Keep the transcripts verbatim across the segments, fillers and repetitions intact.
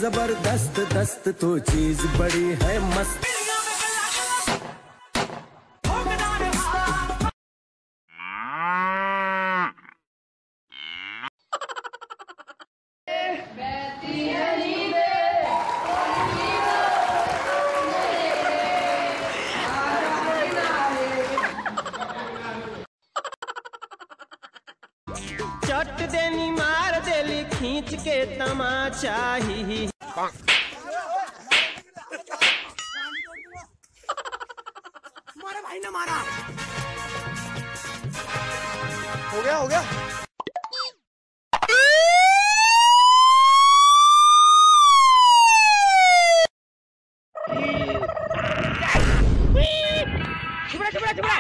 जबरदस्त दस्त तो चीज बड़ी है मस्त। चट देनी मार देली खींच के तमाचा ही। मारा भाई ने मारा। हो गया हो गया। चुपड़ा चुपड़ा चुपड़ा।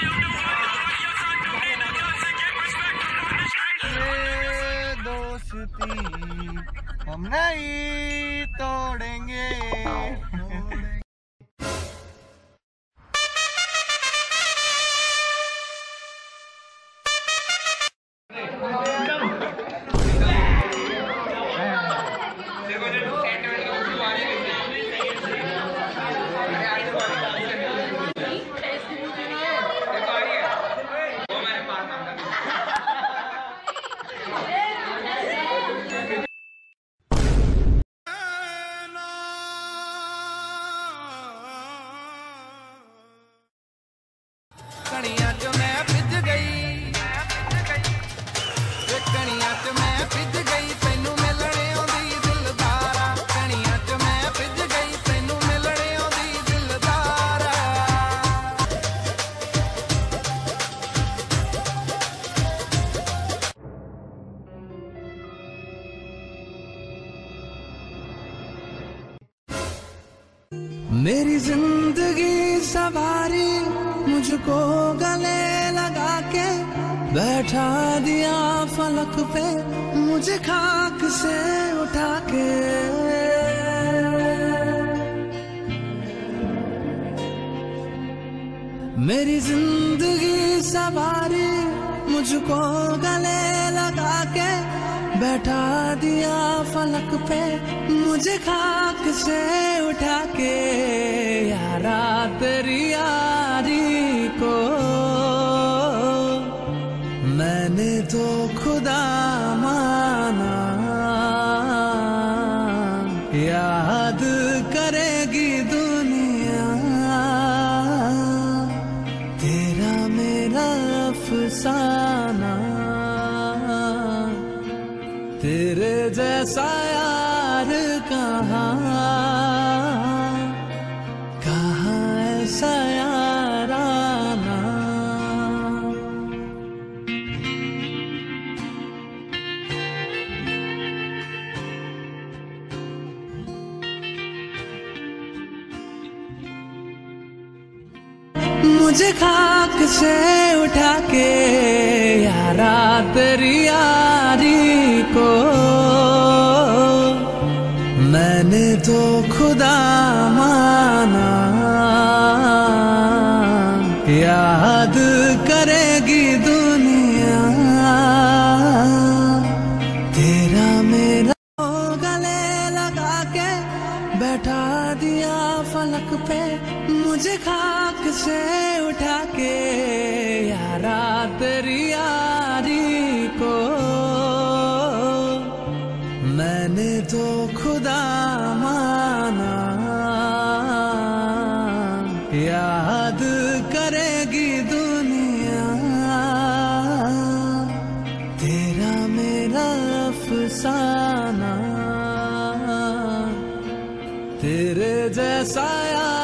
दोस्ती हम नहीं तोड़ेंगे। कणियां च मैं पिज गई, कणियां च मैं पिज गई, तैनू मिलने आंदी दिलदारा। कणियां च मैं पिज गई, तैनू मिलने आंदी दिलदारा। मेरी जिंदगी सवारी मुझको गले लगा के बैठा दिया फलक पे, मुझे खाक से उठा के। मेरी जिंदगी सवारी मुझको गले लगा के बैठा दिया फलक पे, मुझे खाक से उठा के। यारा तेरी यारी को मैंने तो खुदा माना, याद करेगी दुनिया तेरा मेरा अफसाना। तेरे जैसा यार कहाँ, कहाँ ऐसा यार आना। मुझे खाक से उठा के यारा तेरी यारी को मैंने तो खुदा माना, याद करेगी दुनिया तेरा मेरा। गले लगा के बैठा दिया फलक पे, मुझे खाक से उठा के। यारा तेरी यारी को मैंने तो खुदा माना, याद करेगी दुनिया तेरा मेरा अफसाना। तेरे जैसा यार